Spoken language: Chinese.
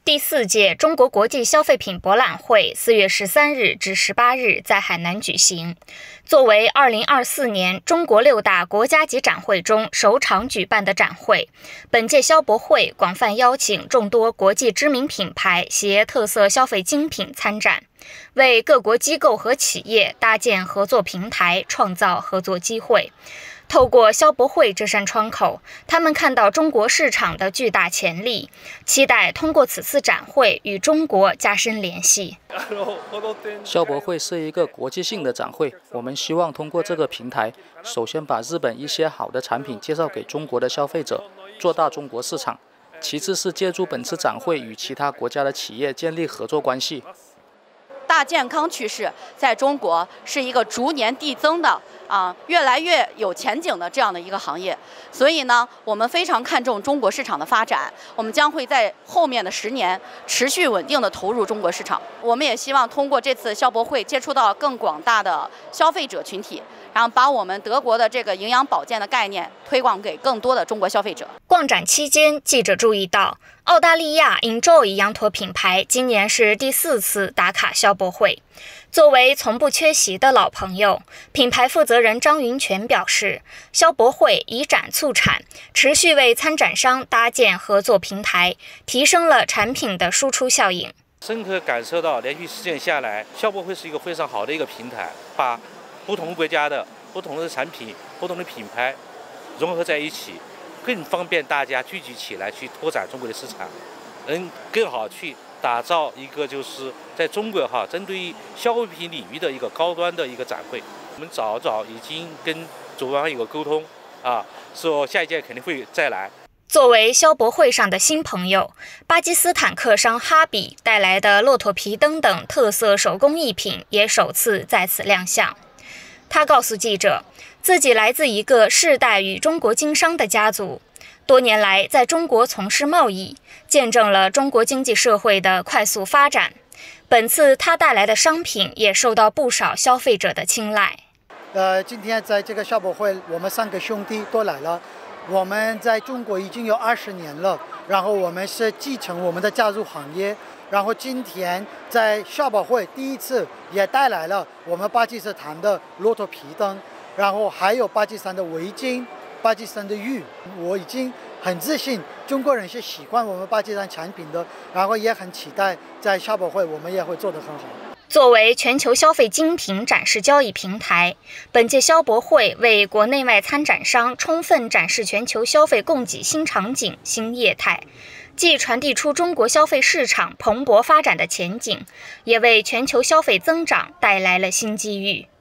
第4届中国国际消费品博览会4月13日至18日在海南举行。作为2024年中国6大国家级展会中首场举办的展会，本届消博会广泛邀请众多国际知名品牌携特色消费精品参展，为各国机构和企业搭建合作平台，创造合作机会。透过消博会这扇窗口，他们看到中国市场的巨大潜力，期待通过此次展会与中国加深联系。 消博会是一个国际性的展会，我们希望通过这个平台，首先把日本一些好的产品介绍给中国的消费者，做大中国市场；其次是借助本次展会与其他国家的企业建立合作关系。 大健康趋势在中国是一个逐年递增的越来越有前景的这样的一个行业，所以呢，我们非常看重中国市场的发展，我们将会在后面的10年持续稳定的投入中国市场。我们也希望通过这次消博会接触到更广大的消费者群体，然后把我们德国的这个营养保健的概念推广给更多的中国消费者。 逛展期间，记者注意到，澳大利亚 Enjoy 羊驼品牌今年是第4次打卡消博会。作为从不缺席的老朋友，品牌负责人张云泉表示，消博会以展促产，持续为参展商搭建合作平台，提升了产品的输出效应。 深刻感受到连续10年下来，消博会是一个非常好的一个平台，把不同国家的不同的产品、不同的品牌融合在一起，更方便大家聚集起来去拓展中国的市场，能更好去打造一个就是在中国针对于消费品领域的一个高端的一个展会。我们早已经跟主办方有个沟通说下一届肯定会再来。 作为消博会上的新朋友，巴基斯坦客商哈比带来的骆驼皮灯等特色手工艺品也首次在此亮相。他告诉记者，自己来自一个世代与中国经商的家族，多年来在中国从事贸易，见证了中国经济社会的快速发展。本次他带来的商品也受到不少消费者的青睐。 今天在这个消博会，我们3个兄弟都来了。我们在中国已经有20年了，然后我们是继承我们的家族行业，然后今天在消博会第1次也带来了我们巴基斯坦的骆驼皮灯，然后还有巴基斯坦的围巾、巴基斯坦的玉。我已经很自信，中国人是喜欢我们巴基斯坦产品的，然后也很期待在消博会我们也会做得很好。 作为全球消费精品展示交易平台，本届消博会为国内外参展商充分展示全球消费供给新场景、新业态，既传递出中国消费市场蓬勃发展的前景，也为全球消费增长带来了新机遇。